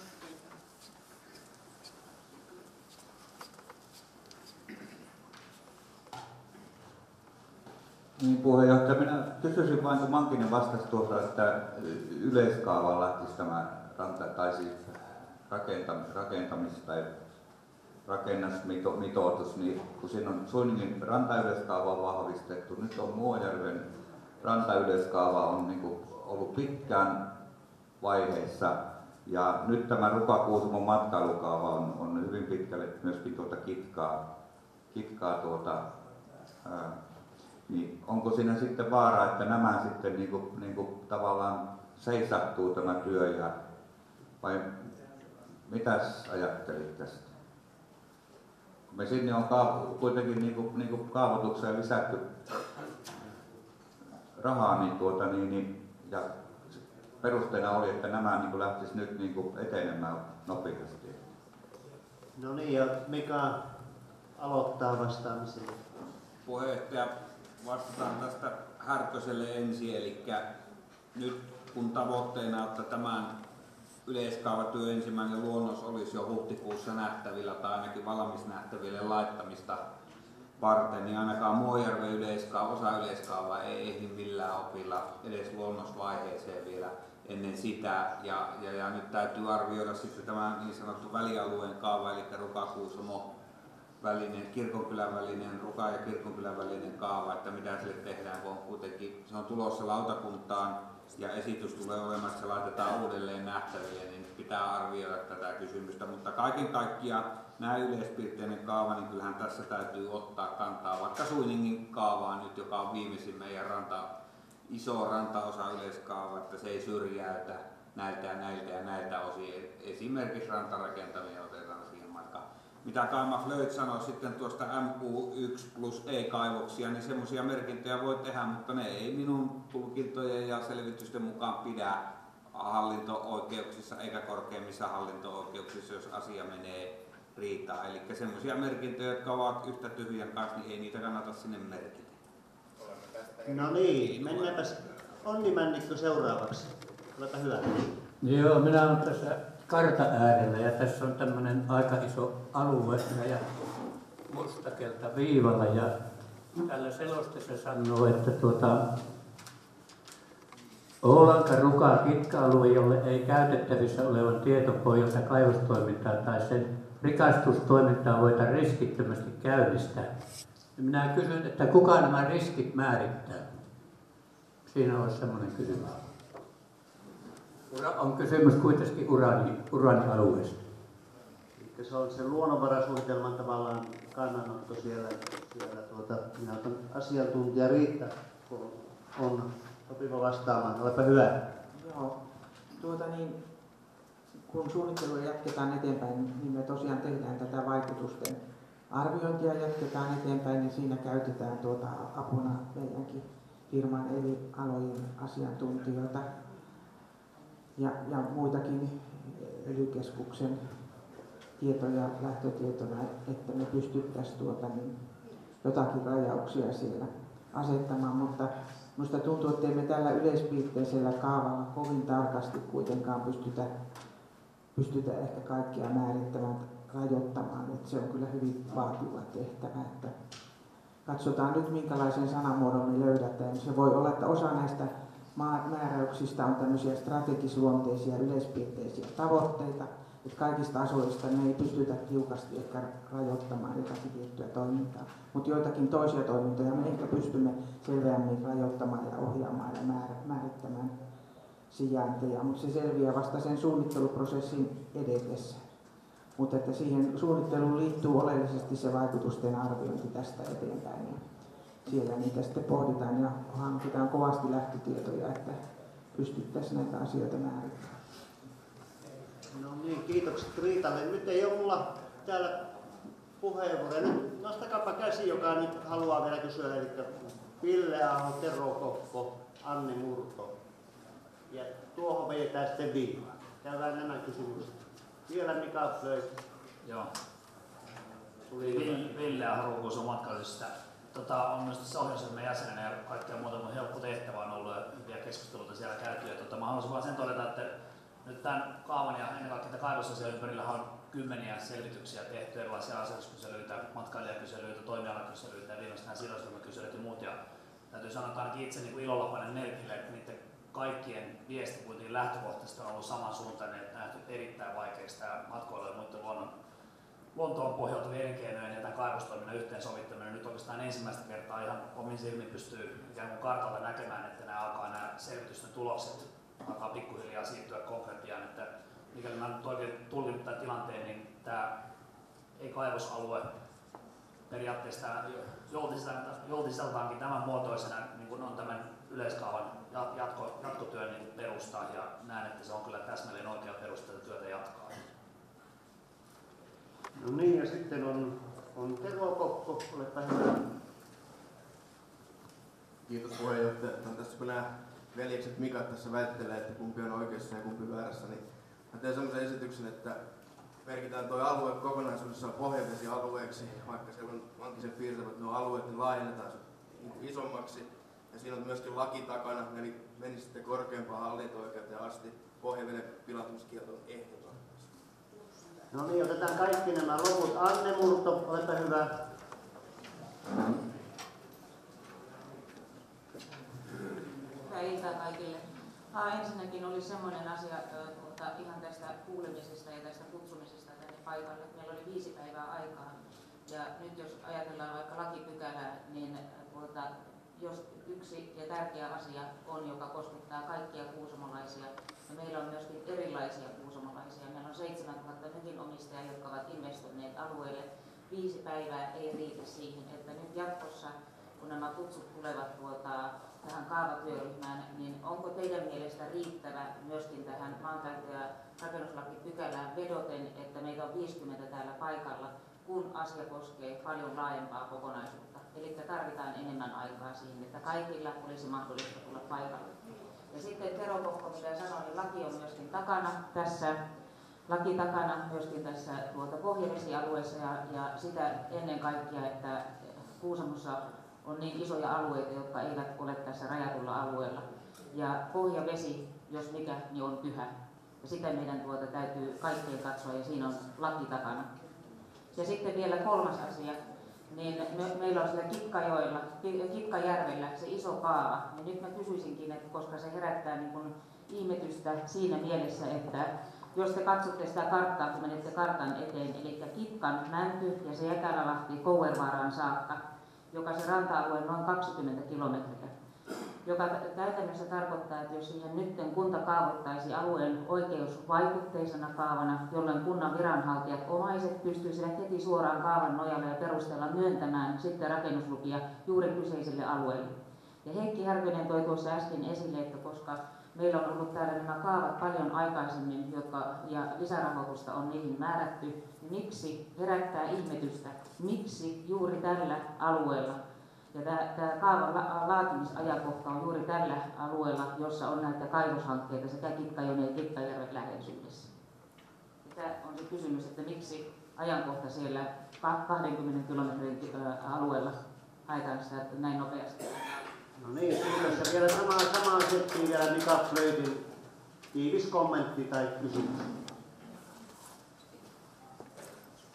Niin puheenjohtaja, minä kysyisin vain, kun Mankinen vastasi tuossa, että yleiskaavaan lähtisi tämä tai siis rakentamis- tai rakennusmitoitus, niin kun siinä on Suiningin rantayleiskaava on vahvistettu, nyt on Muojärven rantayleiskaava on niin kuin ollut pitkään vaiheessa, ja nyt tämä Ruka-Kuusamon matkailukaava on hyvin pitkälle myöskin kitkaa niin onko siinä sitten vaara, että nämä sitten niin tavallaan seisattuu tämä työ, vai mitäs ajattelit tästä? Me sinne on kuitenkin niin kaavoitukseen lisätty rahaa, ja perusteena oli, että nämä lähtis nyt etenemään nopeasti. No niin, ja Mika aloittaa vastaamisen. Puheenjohtaja, vastataan tästä Härköselle ensin, eli nyt kun tavoitteena, että tämän yleiskaavatyön ensimmäinen luonnos olisi jo huhtikuussa nähtävillä tai ainakin valmis nähtäville laittamista varten, niin ainakaan Muojärven osa yleiskaavaa ei ehdi millään opilla edes luonnosvaiheeseen vielä ennen sitä. Ja nyt täytyy arvioida sitten tämä niin sanottu välialueen kaava, eli Ruka-Kuusamo Kirkonkylän välinen, Ruka ja Kirkonkylän välinen kaava, että mitä sille tehdään, kun on kuitenkin, se on tulossa lautakuntaan ja esitys tulee olemaan, että se laitetaan uudelleen nähtäville, niin pitää arvioida tätä kysymystä. Mutta kaiken kaikkiaan nämä yleispiirteinen kaava, niin kyllähän tässä täytyy ottaa kantaa vaikka Suiningin kaavaa nyt, joka on viimeisin meidän iso rantaosa yleiskaava, että se ei syrjäytä näiltä osin. Esimerkiksi rantarakentaminen otetaan siihen matkaan. Mitä Kaima Flöt sanoi sitten tuosta MU1+E-kaivoksia, niin semmoisia merkintöjä voi tehdä, mutta ne ei minun tulkintojen ja selvitysten mukaan pidä hallinto-oikeuksissa eikä korkeimmissa hallinto-oikeuksissa, jos asia menee riitaan. Eli semmoisia merkintöjä, jotka ovat yhtä tyhjän kanssa, niin ei niitä kannata sinne merkitä. No niin, mennäänpäs Onni Männikkö seuraavaksi. Olepa hyvä. Joo, minä olen tässä kartan äärellä ja tässä on tämmöinen aika iso alue ja mustakelta viivalla ja tällä seloste se sanoo, että Oulanka Ruka Kitka-alue, jolle ei käytettävissä olevan tietopohjalta kaivostoimintaa tai sen rikastustoimintaa voida riskittömästi käynnistää. Ja minä kysyn, että kuka nämä riskit määrittää? Siinä olisi semmoinen kysymys. On kysymys kuitenkin uraanialueesta. Se on se luonnonvarasuunnitelman tavallaan kannanotto siellä minä otan asiantuntija Riitta, kun on sopiva vastaamaan. Olepa hyvä. Joo, kun suunnittelua jatketaan eteenpäin, niin me tosiaan tehdään tätä vaikutusten arviointia jatketaan eteenpäin, niin siinä käytetään apuna meidänkin firman eli alojen asiantuntijoita ja muitakin ELY-keskuksen tietoja lähtötietona, että me pystyttäisiin jotakin rajauksia siellä asettamaan, mutta minusta tuntuu, että me tällä yleispiirteisellä kaavalla kovin tarkasti kuitenkaan pystytä ehkä kaikkia määrittämään. rajoittamaan. Että se on kyllä hyvin vaativa tehtävä. Että katsotaan nyt minkälaisen sanamuodon me löydetään. Se voi olla, että osa näistä määräyksistä on tämmöisiä strategisluonteisia yleispiirteisiä tavoitteita, että kaikista asioista me ei pystytä tiukasti ehkä rajoittamaan jotakin tiettyä toimintaa, mutta joitakin toisia toimintoja me ehkä pystymme selveämmin rajoittamaan ja ohjaamaan ja määrittämään sijainteja, mutta se selviää vasta sen suunnitteluprosessin edetessä. Mutta että siihen suunnitteluun liittyy oleellisesti se vaikutusten arviointi tästä eteenpäin. Ja siellä niitä sitten pohditaan ja hankitaan kovasti lähtötietoja, että pystyttäisiin näitä asioita määrittämään. No niin, kiitokset Riitalle. Nyt ei ole mulla täällä puheenvuoroja. Nyt nostakaapa käsi, joka nyt haluaa vielä kysyä. Eli Ville Aho, Tero Kokko, Anni Murto. Ja tuohon vedetään sitten viivaa. Käydään nämä kysymykset. Vielä Mika Flöit. Joo. Ville Aho Ruukuuson matkailusta. On myös tässä ohjausryhmän jäsenenä ja kaikkea muuta kuin helppo tehtävä on ollut ja hyviä keskusteluita siellä käyty. Mä haluaisin vaan sen todeta, että nyt tämän kaavan ja ennen kaikkea kaivosasian ympärillä on kymmeniä selvityksiä tehty, erilaisia asiakaskyselyitä, matkailijakyselyitä, toimialakyselyitä ja viimeistään sidosryhmäkyselyitä ja muut. Ja täytyy sanoa, että ainakin itse niin ilolla panen merkille, että niiden kaikkien viesti kuitenkin lähtökohtaisesti on ollut samansuuntainen, että nähty erittäin vaikeaksi tämä matkoilu ja muiden luontoon pohjautuvien elinkeinojen ja tämän kaivostoiminnan yhteensovittaminen. Nyt oikeastaan ensimmäistä kertaa ihan omin silmin pystyy ikään kuin kartalta näkemään, että nämä selvitysten tulokset alkaa pikkuhiljaa siirtyä konkretiaan, että mikäli mä nyt oikein tulkin tämän tilanteen, niin tämä ei-kaivosalue periaatteessa joltiseltaankin tämän muotoisena niin kuin on tämän yleiskaavan jatkotyön niin perusta ja näen, että se on kyllä täsmälleen oikea perusta tätä työtä jatkaa. No niin, ja sitten on Tero Kokko, olepa hyvä. Kiitos puheenjohtaja. Tässä kun nämä veljekset Mikat tässä väittelee, että kumpi on oikeassa ja kumpi väärässä, niin mä teen sellaisen esityksen, että merkitään tuo alue kokonaisuudessaan pohjavesialueeksi, vaikka siellä on lankisen piirtävät nuo alueet, niin laajennetaan se isommaksi. Ja siinä on myöskin laki takana, eli menisi sitten korkeampaan hallinto-oikeuteen asti pohjaveden pilaantumiskieltoon ehdoton. No niin, otetaan kaikki nämä loput. Anne Murto, olepa hyvä. Hyvää iltaa kaikille. Ensinnäkin oli semmoinen asia ihan tästä kuulemisesta ja tästä kutsumisesta tänne paikalle. Meillä oli 5 päivää aikaa. Ja nyt jos ajatellaan vaikka lakipykälää, niin jos yksi ja tärkeä asia on, joka koskettaa kaikkia kuusamolaisia, ja meillä on myöskin erilaisia kuusamolaisia. Meillä on 7000 mökinomistajaa, jotka ovat investoineet alueelle. 5 päivää ei riitä siihen, että nyt jatkossa, kun nämä kutsut tulevat tähän kaavatyöryhmään, niin onko teidän mielestä riittävä myöskin tähän maankäyttö- ja rakennuslakipykälään vedoten, että meitä on 50 täällä paikalla, kun asia koskee paljon laajempaa kokonaisuutta. Eli tarvitaan enemmän aikaa siihen, että kaikilla olisi mahdollista tulla paikalle. Ja sitten Tero Kokko, mitä sanoin, niin laki on myöskin takana tässä. Laki takana myöskin tässä pohjavesialueessa ja sitä ennen kaikkea, että Kuusamossa on niin isoja alueita, jotka eivät ole tässä rajatulla alueella. Ja pohjavesi, jos mikä, niin on pyhä. Ja sitä meidän täytyy kaikkien katsoa ja siinä on laki takana. Ja sitten vielä 3. asia, niin meillä on siellä Kitkajärvellä se iso kaava. Ja nyt mä kysyisinkin, että koska se herättää niin kuin ihmetystä siinä mielessä, että jos te katsotte sitä karttaa, kun menette kartan eteen, eli Kitkan, Mänty ja se Jäkälälahti Kouervaaraan saakka, joka se ranta-alue noin 20 kilometriä, joka käytännössä tarkoittaa, että jos siihen nyt kunta kaavoittaisi alueen oikeusvaikutteisena kaavana, jolloin kunnan viranhaltijat omaiset pystyisivät heti suoraan kaavan nojalla ja perusteella myöntämään sitten rakennuslupia juuri kyseiselle alueelle. Ja Heikki Härkönen toi tuossa äsken esille, että koska meillä on ollut täällä nämä kaavat paljon aikaisemmin, ja lisärahoitusta on niihin määrätty, niin miksi herättää ihmetystä, miksi juuri tällä alueella, ja tämä kaavan laatimisajankohta on juuri tällä alueella, jossa on näitä kaivoshankkeita sekä Kitkajoen ja Kitkajärven läheisyydessä. Ja tämä on se kysymys, että miksi ajankohta siellä 20 kilometrin alueella haetaan sitä näin nopeasti. No niin, kiitos. Ja vielä samaan settiin vielä Mika Flöitin tiivis kommentti tai kysymys.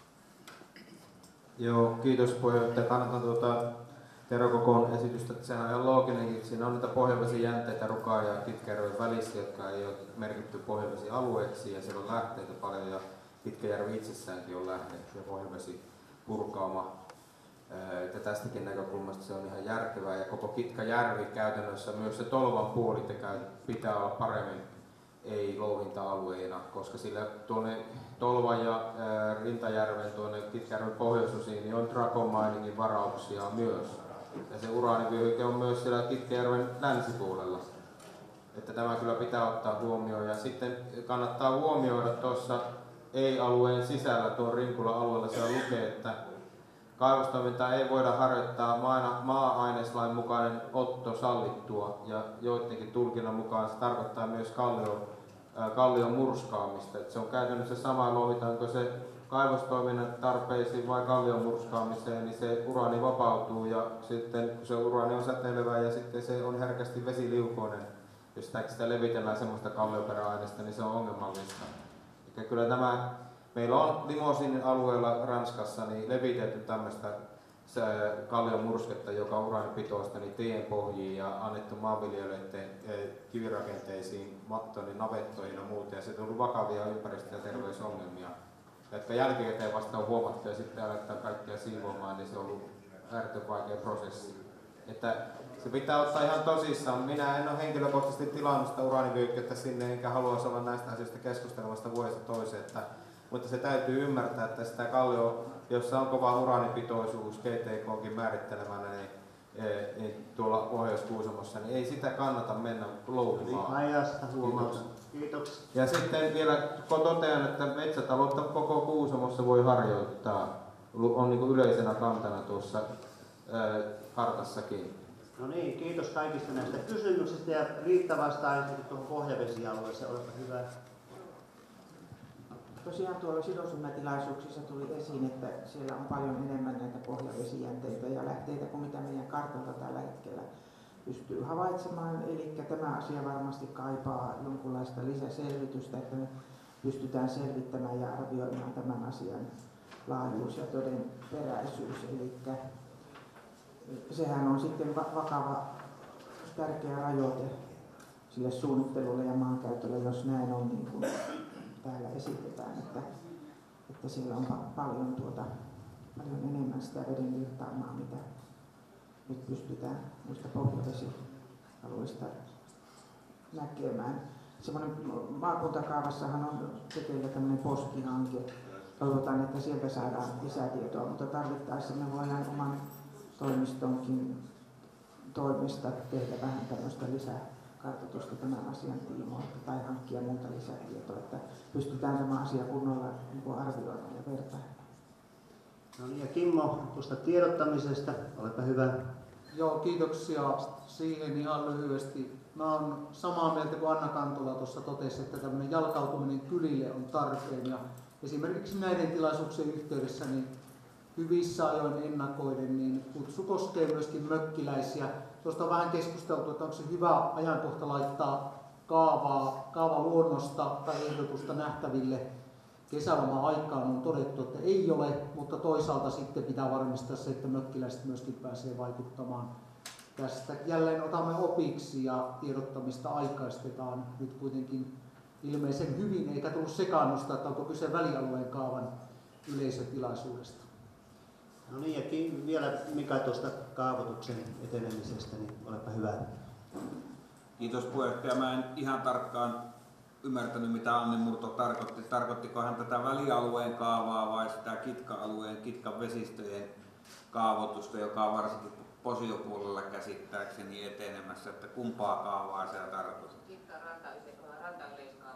Joo, kiitos puheenjohtaja. Kannatan Tero Kokon esitystä, että sehän on ihan looginenkin. Siinä on niitä pohjavesijänteitä Rukan ja Kitkäjärven välissä, jotka ei ole merkitty pohjavesialueeksi, ja siellä on lähteitä paljon, ja Kitkäjärvi itsessäänkin on lähde ja pohjavesipurkauma. Että tästäkin näkökulmasta se on ihan järkevää, ja koko Kitkajärvi käytännössä myös se Tolvan puoli pitää olla paremmin ei-louhinta-alueina, koska sillä tuonne Tolvan ja Rintajärven tuonne Kitkäjärven pohjoisosiin niin on Dragon Miningin varauksia myös. Ja se uraanivyöhyke on myös siellä Kitkäjärven länsipuolella. Että tämä kyllä pitää ottaa huomioon. Ja sitten kannattaa huomioida tuossa ei-alueen sisällä, tuon Rinkula-alueella siellä lukee, että kaivostoimintaa ei voida harjoittaa maa-aineslain mukainen otto sallittua, ja joidenkin tulkinnan mukaan se tarkoittaa myös kallion murskaamista. Että se on käytännössä sama, louhitaanko se kaivostoiminnan tarpeisiin vai kallion murskaamiseen, niin se uraani vapautuu, ja sitten kun se uraani on säteilevää ja sitten se on herkästi vesiliukoinen, jos sitä levitellään semmoista kallioperäaineesta, niin se on ongelmallista. Eli kyllä meillä on Limousin alueella Ranskassa niin levitelty tämmöistä kallion mursketta, joka on uraanipitoista, niin tien pohjiin ja annettu maanviljelijöiden kivirakenteisiin, mattoihin, navettoihin ja muuta. Ja se on tullut vakavia ympäristö- ja terveysongelmia, jotka jälkikäteen vasta on huomattu ja sitten aletaan kaikkea siivoamaan, niin se on ollut äärettömän vaikea prosessi. Että se pitää ottaa ihan tosissaan. Minä en ole henkilökohtaisesti tilannut sitä uraanivyöhykettä sinne, enkä haluaisi olla näistä asioista keskustelemasta vuodesta toiseen. Mutta se täytyy ymmärtää, että sitä kallio, jossa on kova uraanipitoisuus GTK:kin määrittelemänä, niin tuolla Pohjois-Kuusamossa, niin ei sitä kannata mennä louhimaan. Ajasta huomautus. Kiitoksia. Ja sitten vielä totean, että metsätaloutta koko Kuusamossa voi harjoittaa. On niin kuin yleisenä kantana tuossa kartassakin. No niin, kiitos kaikista näistä kysymyksistä, ja Riitta vastaa ensin tuohon pohjavesialueeseen. Olepa hyvä. Tosiaan tuolla sidosryhmätilaisuuksissa tuli esiin, että siellä on paljon enemmän näitä pohjavesijänteitä ja lähteitä kuin mitä meidän kartalta tällä hetkellä pystyy havaitsemaan. Eli tämä asia varmasti kaipaa jonkunlaista lisäselvitystä, että me pystytään selvittämään ja arvioimaan tämän asian laajuus ja todenperäisyys. Eli sehän on sitten vakava, tärkeä rajoite sille suunnittelulle ja maankäytölle, jos näin on niin kuin täällä esitetään, että siellä on paljon enemmän sitä veden virtaamaa, mitä nyt pystytään muista pohjavesialueista näkemään. Semmoinen maakuntakaavassahan on tekeillä tämmöinen postihanke. Toivotaan, että sieltä saadaan lisätietoa, mutta tarvittaessa me voidaan oman toimistonkin toimesta tehdä vähän tämmöistä lisäkartoitusta tämän asian tiimoilta tai hankkia muuta lisätietoa, että pystytään tämä asia kunnolla arvioimaan ja vertailemaan. No niin, ja Kimmo tuosta tiedottamisesta, olepa hyvä. Joo, kiitoksia siihen ihan lyhyesti. Mä oon samaa mieltä kuin Anna Kantola tuossa totesi, että tämmöinen jalkautuminen kylille on tarpeen, ja esimerkiksi näiden tilaisuuksien yhteydessä niin hyvissä ajoin ennakoiden, niin kutsu koskee myöskin mökkiläisiä. Tuosta on vähän keskusteltu, että onko se hyvä ajankohta laittaa kaavaluonnosta tai ehdotusta nähtäville kesäloma-aikaan. On todettu, että ei ole, mutta toisaalta sitten pitää varmistaa se, että mökkiläiset myöskin pääsee vaikuttamaan. Tästä jälleen otamme opiksi ja tiedottamista aikaistetaan nyt kuitenkin ilmeisen hyvin, eikä tullut sekaannusta, että onko kyse välialueen kaavan yleisötilaisuudesta. No niin, ja vielä Mika tuosta kaavoituksen etenemisestä, niin olepa hyvä. Kiitos puheenjohtaja. Mä en ihan tarkkaan ymmärtänyt, mitä Anni Murto tarkoitti. Tarkoittiko hän tätä välialueen kaavaa vai sitä Kitka-alueen, Kitkan vesistöjen kaavoitusta, joka on varsinkin posiopuolella käsittääkseni etenemässä, että kumpaa kaavaa se tarkoittaa? Kitkan rantayleiskaava.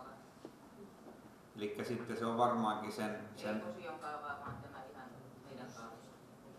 Eli sitten se on varmaankin sen... Ei posion kaavaa, vaan tämä ihan meidän kaavassa.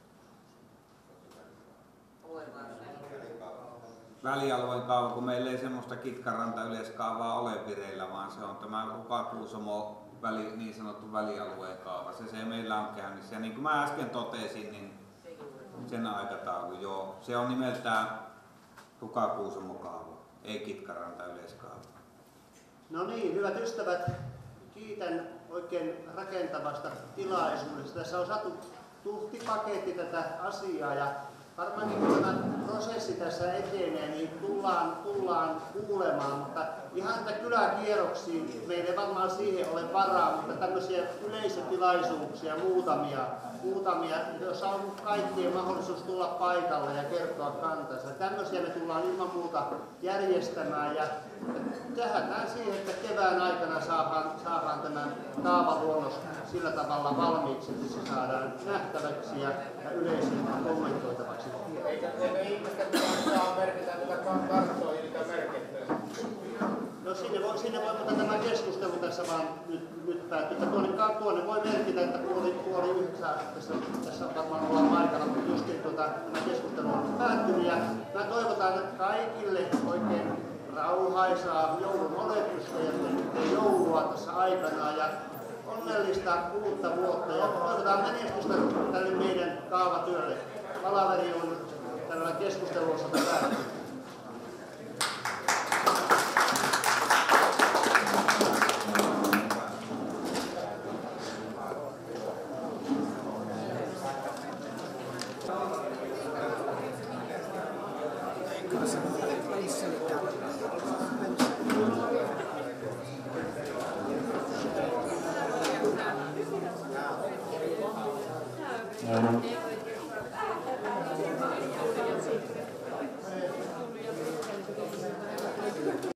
Välialueen kaava, kun meillä ei semmoista Kitkan rantayleiskaavaa ole vireillä, vaan se on tämä Ruka-Kuusamo niin sanottu välialueen kaava. Se meillä on käynnissä. Ja niin kuin mä äsken totesin, niin sen aikataulu, joo. Se on nimeltään Ruka-Kuusamo-kaava, ei Kitkan rantayleiskaava. No niin, hyvät ystävät, kiitän oikein rakentavasta tilaisuudesta. Tässä on saatu tuhtipaketti tätä asiaa ja varmaankin kun tämä prosessi tässä etenee, niin tullaan kuulemaan, mutta ihan näitä kyläkierroksiin meillä ei varmaan siihen ole varaa, mutta tämmöisiä yleisötilaisuuksia muutamia, joissa on kaikkien mahdollisuus tulla paikalle ja kertoa kantansa. Tämmöisiä me tullaan ilman muuta järjestämään ja tähdätään siihen, että kevään aikana saadaan tämä kaavaluonnos sillä tavalla valmiiksi, että se saadaan nähtäväksi ja yleisön kommentoitavaksi. Eikö ihmisten saa merkitä tätä karttoja, mitä merkittää? No sinne voi, mutta tämä keskustelu tässä vaan nyt päättyy. Tuonne voi merkita, että puoli yhdeksän tässä varmaan ollaan paikalla, mutta justiin tämä keskustelu on päättynyt. Ja mä toivotan kaikille oikein rauhaisaa joulun oletusta ja joulua tässä aikana. Ja onnellista uutta vuotta ja toivotaan menestystä tälle meidän kaavatyölle. Palaveri on tällä keskustelun osalta päättynyt. Kyllä se